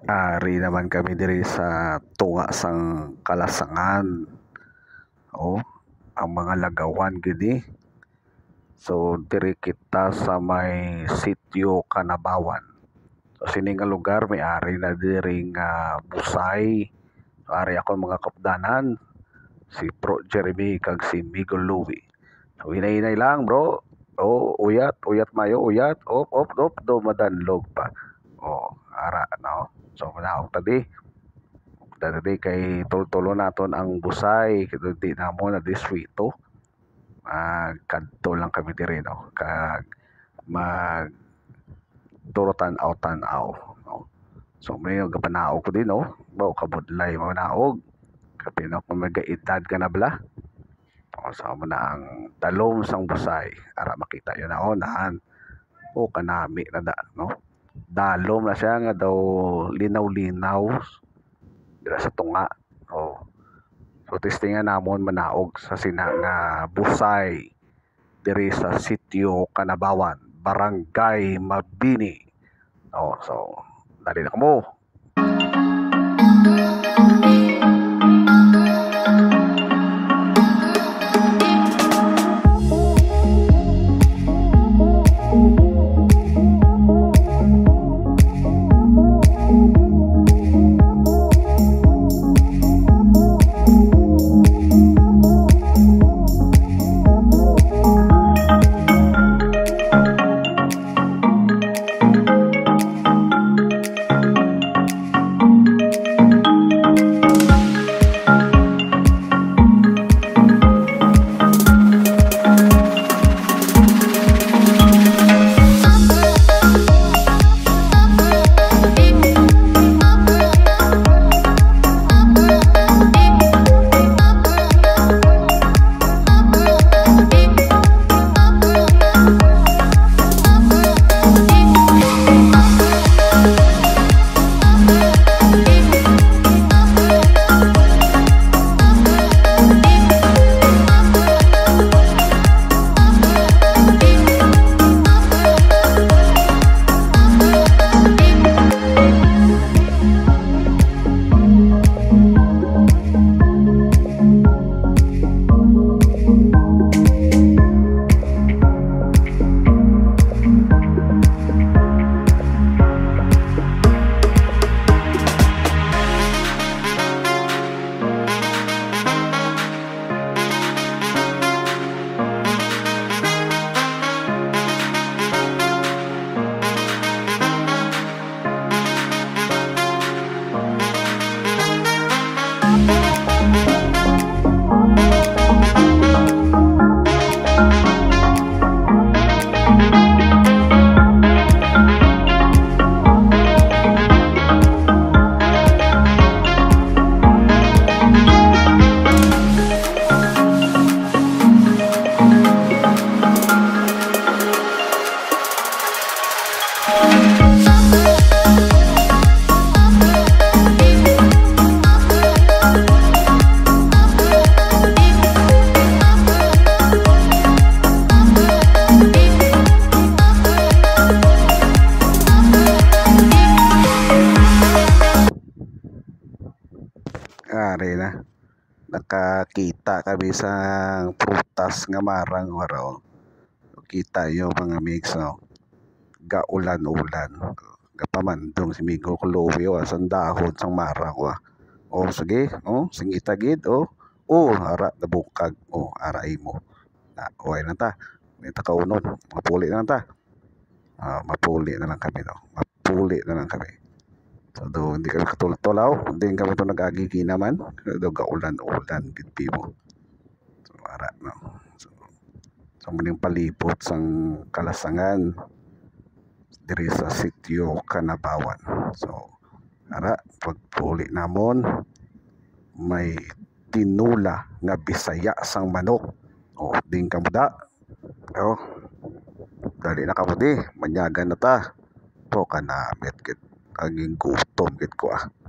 Ari naman kami diri sa tunga sang Kalasangan. Ang mga lagawan gini. So diri kita sa may sitio Kanabawan. So sini nga lugar may ari na diri nga Busay. So ari ako mga kapdanan, si Pro Jeremy kag si Miguel Louie. So hinay-hinay lang bro. Uyat mayo, uyat. Op, do madanlog pa. Ara no. So manaog tadi. Dadi kay tulo naton ang Busay, kay di namo na diswito. Kadto lang kami diri no. Kag mag turutan tanaw no. So may gapanaog ko din no. Bao kabudlay manaog. Kapino ko magaedad ka na bala. Sama na ang dalom sang Busay. Ara makita yun na onahan. Kanami na da no. Dalom na siya nga daw linaw-linaw dira sa tunga. So testingan namon manaog sa sina nga Busay diri sa sitio Kanabawan, Barangay Mabini. So dali na kamo. Ari na. Nakakita kami sa prutas nga marang waro. Kita yung mga mix no. Gaulan-ulan. Kapamandong si Migo Kulowi sang dahon sang marang wa. Sige, singita gid ara nabukag. Ara imo. Okay na ta. May takaunon. Mapuli na lang ta. Mapuli na lang kami no. Mapuli na lang kami. So do hindi kami katultulaw, hindi kami to nag-agigi naman. Do gaulan-ulan gid mo. So ara no. So maning palibot sang Kalasangan diri sa sitio Kanabawan. So ara pagpuli namon may tinula nga Bisaya sang manok. Ding kamuda. Dali na kamudi, manyagan na ta. To kanamit gid aging gutom gid ko